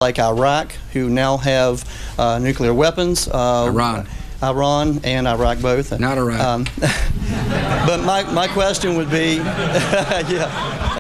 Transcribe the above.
like Iraq, who now have nuclear weapons. Iran and Iraq both. Not Iraq. But my question would be, yeah.